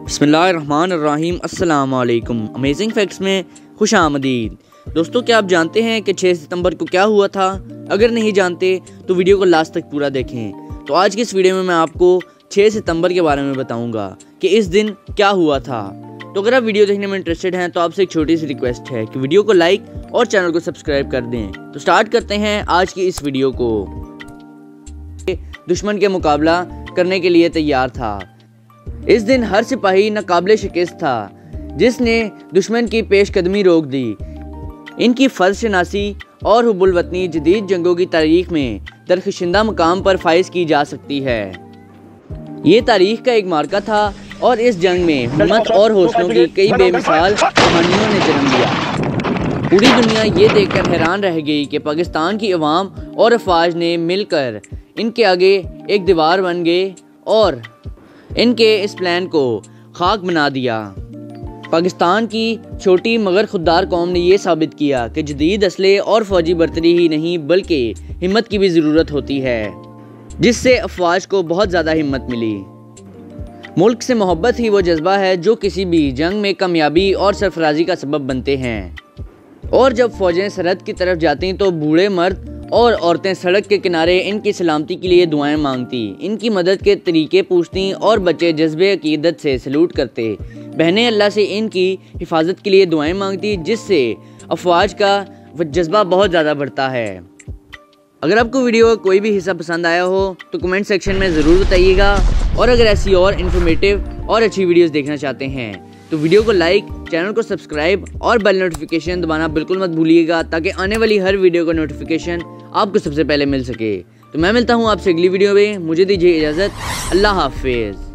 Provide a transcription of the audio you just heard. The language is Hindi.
बिस्मिल्लाहिर्रहमानिर्रहीम अस्सलाम वालेकुम। अमेजिंग फैक्ट्स में खुश आमदीद। दोस्तों, क्या आप जानते हैं कि 6 सितंबर को क्या हुआ था? अगर नहीं जानते तो वीडियो को लास्ट तक पूरा देखें। तो आज की इस वीडियो में मैं आपको 6 सितंबर के बारे में बताऊंगा कि इस दिन क्या हुआ था। तो अगर आप वीडियो देखने में इंटरेस्टेड हैं तो आपसे एक छोटी सी रिक्वेस्ट है कि वीडियो को लाइक और चैनल को सब्सक्राइब कर दें। तो स्टार्ट करते हैं आज की इस वीडियो को। दुश्मन के मुकाबला करने के लिए तैयार था। इस दिन हर सिपाही नाकाबिले शिकस्त था जिसने दुश्मन की पेशकदमी रोक दी। इनकी फर्ज शनासी और हुब्बुल वतनी जदीद जंगों की तारीख में दरख्शिंदा मकाम पर फाइज की जा सकती है। ये तारीख का एक मार्का था और इस जंग में हिम्मत और हौसलों की कई बेमिसाल कहानियों ने जन्म लिया। पूरी दुनिया ये देखकर हैरान रह गई कि पाकिस्तान की अवाम और अफवाज ने मिलकर इनके आगे एक दीवार बन गए और इनके इस प्लान को खाक बना दिया। पाकिस्तान की छोटी मगर खुददार कौम ने यह साबित किया कि जदीद असले और फौजी बर्तरी ही नहीं बल्कि हिम्मत की भी ज़रूरत होती है, जिससे अफवाज को बहुत ज़्यादा हिम्मत मिली। मुल्क से मोहब्बत ही वो जज्बा है जो किसी भी जंग में कामयाबी और सरफराजी का सबब बनते हैं। और जब फ़ौजें सरहद की तरफ जाती तो बूढ़े मर्द और औरतें सड़क के किनारे इनकी सलामती के लिए दुआएं मांगती, इनकी मदद के तरीके पूछती और बच्चे जज्बे अकीदत से सलूट करते। बहनें अल्लाह से इनकी हिफाजत के लिए दुआएं मांगती, जिससे अफवाज का जज्बा बहुत ज़्यादा बढ़ता है। अगर आपको वीडियो का कोई भी हिस्सा पसंद आया हो तो कमेंट सेक्शन में ज़रूर बताइएगा। और अगर ऐसी और इन्फॉर्मेटिव और अच्छी वीडियोज़ देखना चाहते हैं तो वीडियो को लाइक, चैनल को सब्सक्राइब और बेल नोटिफिकेशन दबाना बिल्कुल मत भूलिएगा, ताकि आने वाली हर वीडियो का नोटिफिकेशन आपको सबसे पहले मिल सके। तो मैं मिलता हूँ आपसे अगली वीडियो में। मुझे दीजिए इजाज़त। अल्लाह हाफिज़।